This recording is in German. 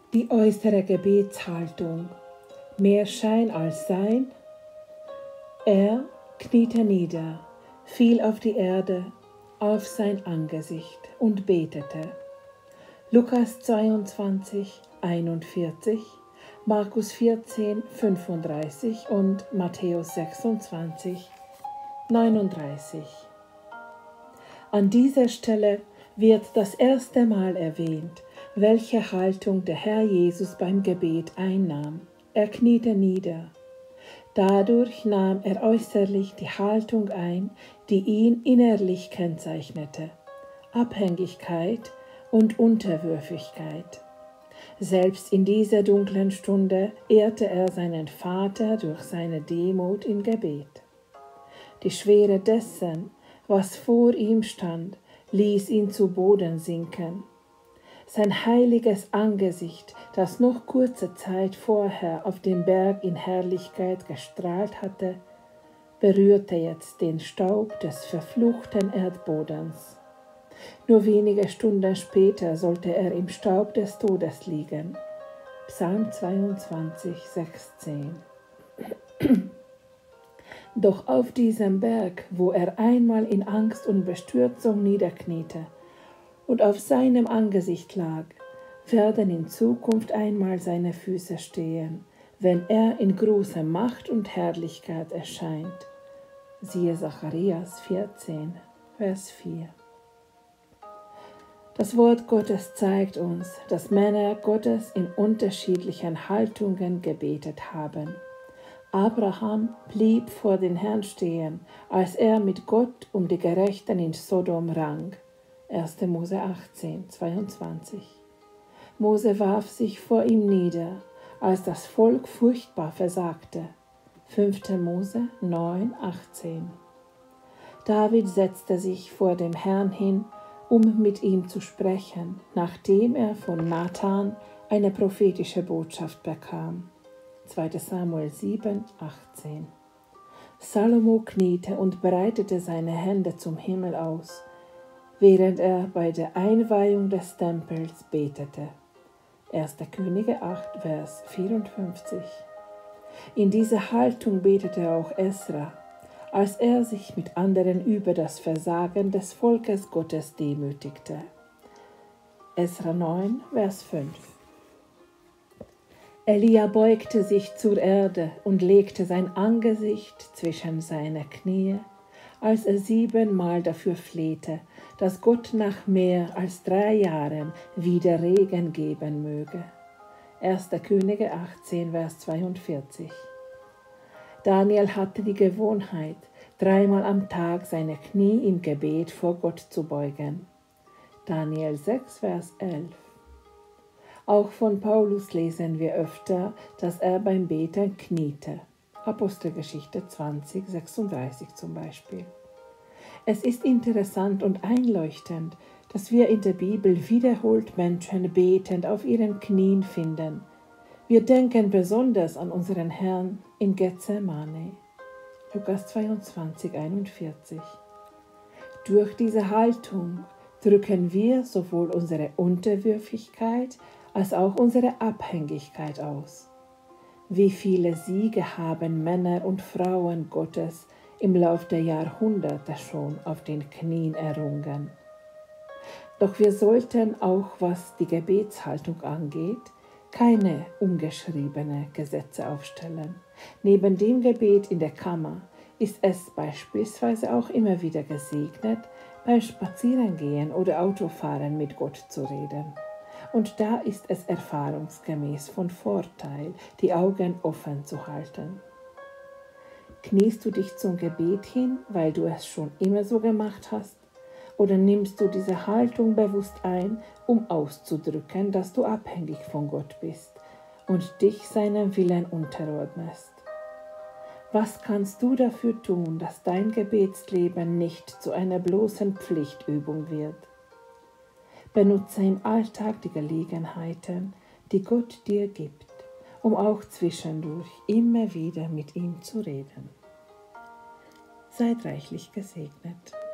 Die äußere Gebetshaltung, mehr Schein als Sein. Er kniete nieder, fiel auf die Erde, auf sein Angesicht und betete. Lukas 22, 41, Markus 14, 35 und Matthäus 26, 39. An dieser Stelle wird das erste Mal erwähnt, welche Haltung der Herr Jesus beim Gebet einnahm. Er kniete nieder. Dadurch nahm er äußerlich die Haltung ein, die ihn innerlich kennzeichnete: Abhängigkeit und Unterwürfigkeit. Selbst in dieser dunklen Stunde ehrte er seinen Vater durch seine Demut im Gebet. Die Schwere dessen, was vor ihm stand, ließ ihn zu Boden sinken. Sein heiliges Angesicht, das noch kurze Zeit vorher auf dem Berg in Herrlichkeit gestrahlt hatte, berührte jetzt den Staub des verfluchten Erdbodens. Nur wenige Stunden später sollte er im Staub des Todes liegen. Psalm 22, 16. Doch auf diesem Berg, wo er einmal in Angst und Bestürzung niederkniete und auf seinem Angesicht lag, werden in Zukunft einmal seine Füße stehen, wenn er in großer Macht und Herrlichkeit erscheint. Siehe Zacharias 14, Vers 4. Das Wort Gottes zeigt uns, dass Männer Gottes in unterschiedlichen Haltungen gebetet haben. Abraham blieb vor den Herrn stehen, als er mit Gott um die Gerechten in Sodom rang. 1. Mose 18, 22. Mose warf sich vor ihm nieder, als das Volk furchtbar versagte. 5. Mose 9, 18. David setzte sich vor dem Herrn hin, um mit ihm zu sprechen, nachdem er von Nathan eine prophetische Botschaft bekam. 2. Samuel 7, 18. Salomo kniete und breitete seine Hände zum Himmel aus, während er bei der Einweihung des Tempels betete. 1. Könige 8, Vers 54. In dieser Haltung betete auch Esra, als er sich mit anderen über das Versagen des Volkes Gottes demütigte. Esra 9, Vers 5. Elia beugte sich zur Erde und legte sein Angesicht zwischen seine Knie, als er 7-mal dafür flehte, dass Gott nach mehr als 3 Jahren wieder Regen geben möge. 1. Könige 18, Vers 42. Daniel hatte die Gewohnheit, 3-mal am Tag seine Knie im Gebet vor Gott zu beugen. Daniel 6, Vers 11. Auch von Paulus lesen wir öfter, dass er beim Beten kniete. Apostelgeschichte 20, 36 zum Beispiel. Es ist interessant und einleuchtend, dass wir in der Bibel wiederholt Menschen betend auf ihren Knien finden. Wir denken besonders an unseren Herrn in Gethsemane. Lukas 22, 41. Durch diese Haltung drücken wir sowohl unsere Unterwürfigkeit als auch unsere Abhängigkeit aus. Wie viele Siege haben Männer und Frauen Gottes im Lauf der Jahrhunderte schon auf den Knien errungen. Doch wir sollten auch, was die Gebetshaltung angeht, keine ungeschriebene Gesetze aufstellen. Neben dem Gebet in der Kammer ist es beispielsweise auch immer wieder gesegnet, beim Spazierengehen oder Autofahren mit Gott zu reden. Und da ist es erfahrungsgemäß von Vorteil, die Augen offen zu halten. Kniest du dich zum Gebet hin, weil du es schon immer so gemacht hast? Oder nimmst du diese Haltung bewusst ein, um auszudrücken, dass du abhängig von Gott bist und dich seinem Willen unterordnest? Was kannst du dafür tun, dass dein Gebetsleben nicht zu einer bloßen Pflichtübung wird? Benutze im Alltag die Gelegenheiten, die Gott dir gibt, um auch zwischendurch immer wieder mit ihm zu reden. Seid reichlich gesegnet.